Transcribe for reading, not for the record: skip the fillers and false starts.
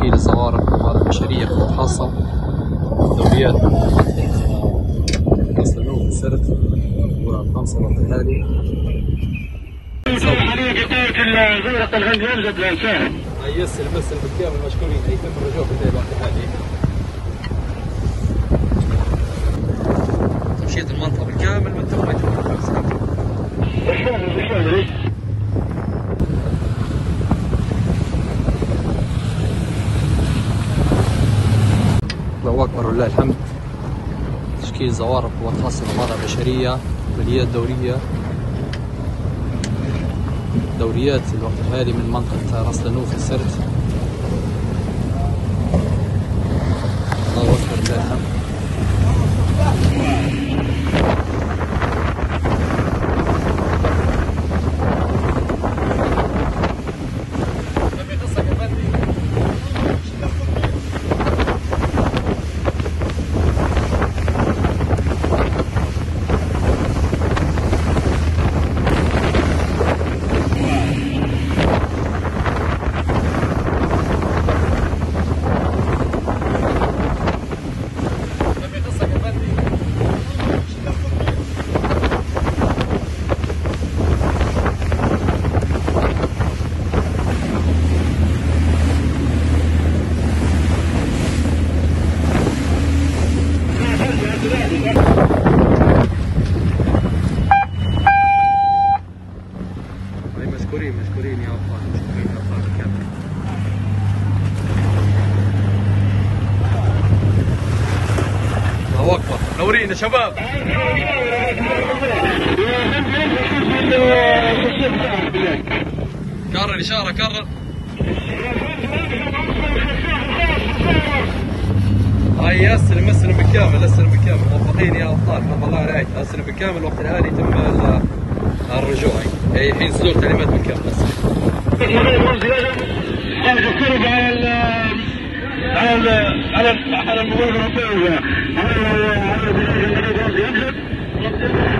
تشكيل الزوارق والموارد البشرية قوات خاصة دوريات قصر النوم السرت الغرف 5 الوقت الحالي. زورق الغني يوجد للشاهد. يسر بالكامل مشكورين يتم الرجوع في الوقت الحالي. تمشية المنطقة بالكامل من ثم الله أكبر ولله الحمد. تشكيل زوارق قوات خاصة الموارد البشرية عمليات دوريات الوقت الحالي من منطقة راس لنوف السرت. الله أكبر ولله الحمد. مشكورين يا أبطال، مشكورين يا أبطال بالكامل. الله أكبر، منورين يا شباب. كرر الإشارة كرر. هاي استلم بالكامل، موفقين يا أبطال، فضل الله عليك. استلم بالكامل الوقت الحالي يتم الرجوع. هي الحين صدور تعليمات بالكامل. على المبادرة الرئيسية على